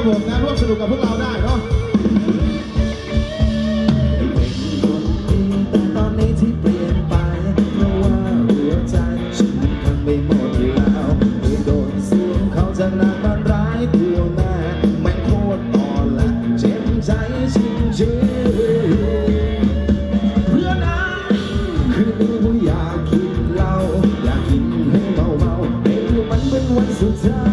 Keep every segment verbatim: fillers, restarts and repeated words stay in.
นะครับผมนะร่วมสนุกกับพวกเราได้เนาะแต่ตอนนี้ที่เปลี่ยนไปเพราะว่าหัวใจฉันทำไม่หมดแล้วไม่โดนสวมเขาจะนานมันร้ายเดียวแน่ไม่โคตรอ่อนและเจ็บใจจริงจริงเพื่อนนะคืนนี้กูอยากกินเหล้าอยากกินให้เมาเมาให้มันเป็นวันสุดท้าย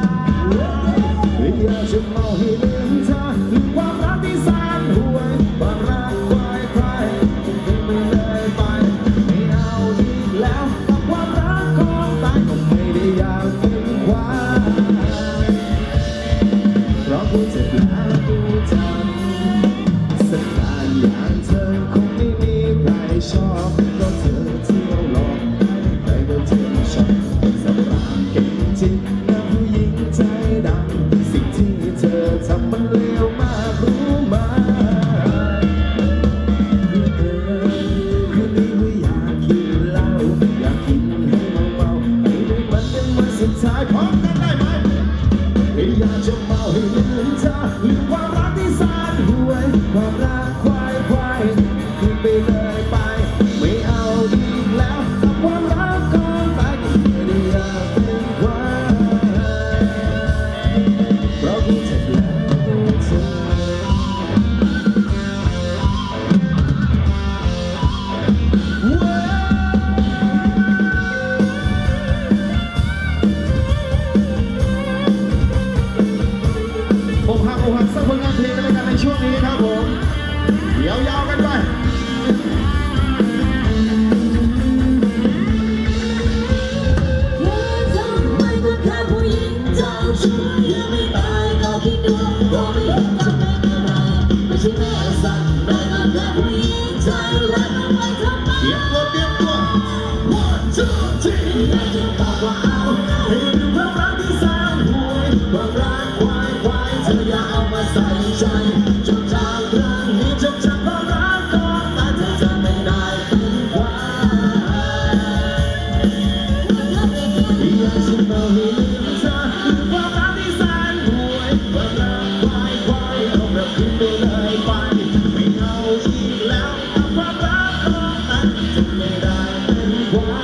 อยากจะเมาให้ลืมเธอลืมความรักที่แสนห่วยความรักควายควายทิ้งไปเลยไปไม่เอาอีกแล้วกับความรักของตายก็ไม่ได้อยากเป็นควายเพราะกูเจ็บแล้วกูจำสักการอย่างเธอคงไม่มีใครชอบเพราะเธอเที่ยวหลอกใครก็เธอชอบสำหรับเก่งจริงนะผู้หญิงใจดำสิ่งที่เธอทำมันเลวมากรู้ไหมคืนนี้กูอยากกินเหล้าอยากกินให้เมาๆให้ได้มันเป็นวันสุดท้ายพร้อมกันได้ไหมอยากจะเมาให้ลืมเธอลืมความรักที่แสนห่วยความรักควายควายคืนไปเลยไปไม่เอาอีกแล้วกับความรักของตายก็ไม่ได้อยากเป็นควายเพราะกูเจ็บแล้วกูเจ็บอกหักอกหักสักผลงานเพลงกันแล้วกันในช่วงนี้ครับผมยาวๆกันไปทำไมก็แค่ผู้หญิงเจ้าชู้ยังไม่ตายก็คิดดูว่าไม่เห็นจะเป็นอะไรไม่ใช่แม่สัตว์แม่ก็แค่ผู้หญิงใจร้ายทำไมทำไมเตรียมตัวเตรียมตัว one two three อยากจะบอกว่าเอาให้ดูความรักที่แสนห่วยความรักควายควายเธออย่าเอามาใส่ใจจนจากครั้งนี้จบจากความรักก่อนแต่เธอจะไม่ได้เป็นควายอยากจะบอกให้ลืมเธอลืมความรักที่แสนห่วยความรักควายควายเอาแบบขึ้นไปเลยไปไม่เอาอีกแล้วกับความรักของแต่จะไม่ได้เป็นควาย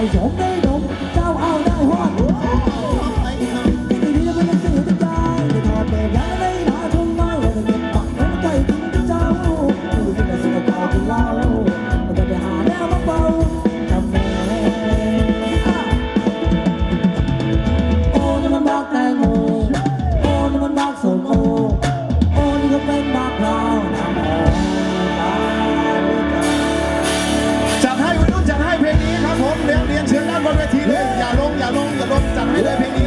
สมได้ดมเจ้าเอาได้ฮอดที่ดีๆมันสื่อจะได้ถอดแบบยังได้หนาทุ่งไม้แล้วเก็บปักน้ำใจถึงเจ้าดูที่กระสือเก่าที่เล่ามันจะไปหาแนวมาเบาทำแม่โอ้นี่มันบักแตงโมโอ้นี่มันบักส้มโอโอ้นี่ก็เป็นบักพร้าวน้ำหอมตาจัดให้วัยรุ่นจัดให้เพลงนี้ครับผมเรียนเรียนเชิญด้านบนเวทีเลยอย่าลงอย่าลงอย่าลงจัดให้เลยเพลงนี้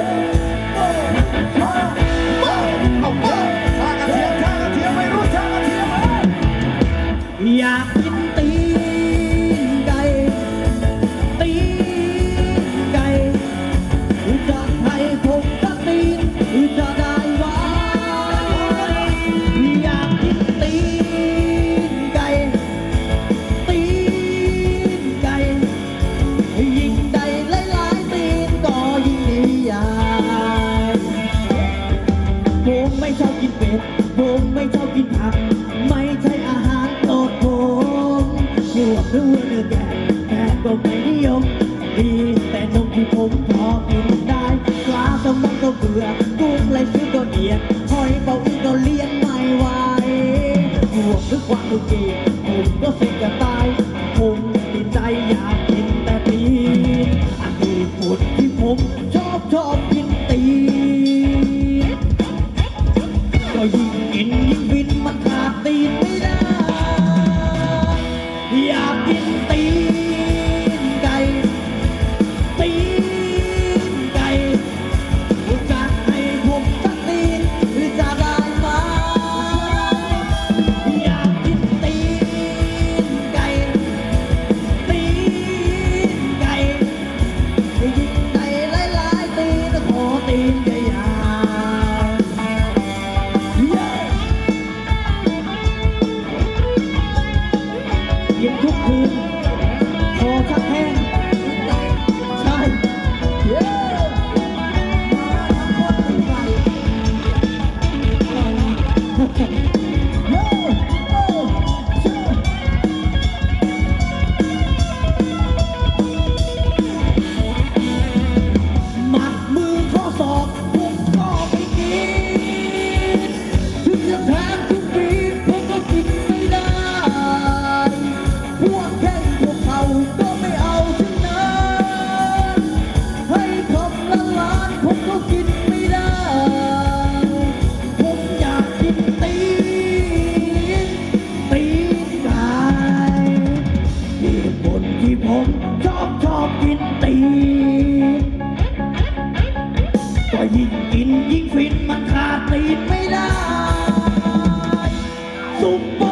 มาเอามาข้ากระเทียมข้ากระเทียมไม่รู้ข้ากระเทียมอยากกินตีนไก่ตีนไก่จะให้ผมสักตีนจะได้ไหมอยากกินตีนไก่ตีนไก่ยิ่งได้หลายๆตีนก็ยิ่งดีใหญ่ผมไม่ชอบกินเป็ดผมไม่ชอบกินผักไม่ใช่อาหารโปรดผมพวกเนื้อเนื้อแกะแกะก็ไม่นิยมดีแต่นมที่ผมพอกินได้ปลาแซลมอนก็เบื่อกุ้งไรซื้อก็เดียดหอยเป๋าอีกก็เลี้ยงไม่ไหวพวกนึกว่าโอเคผมก็เสิจะตายผมติดใจอยากกินแต่ตีนอันนี้ผลที่ผมชอบชอบกินตีนก็ยิ่งกินยิ่งฟินมันขาดตีนไม่ได้อยากกินตีนไก่ตีนไก่จะให้ผมสักตีนจะได้ไหมอยากกินตีนไก่ตีนไก่ยิ่งได้หลายๆตีนขอตีนใหญ่ๆกินทุกคืนพอชักแห้งใช่เย้หมัดมือข้อศอกผมก็ไม่กินถึงจะแทงทุกปีผมก็กินไม่ได้พวกแข้งพวกเขาก็ไม่เอาทั้งนั้นให้คำละล้านผมก็กินไม่ได้ผมอยากกินตีนตีนไก่เหตุผลที่ผมชอบชอบกินตีนก็ยิ่งกินยิ่งฟินมันขาดตีนไม่ได้ซุปเป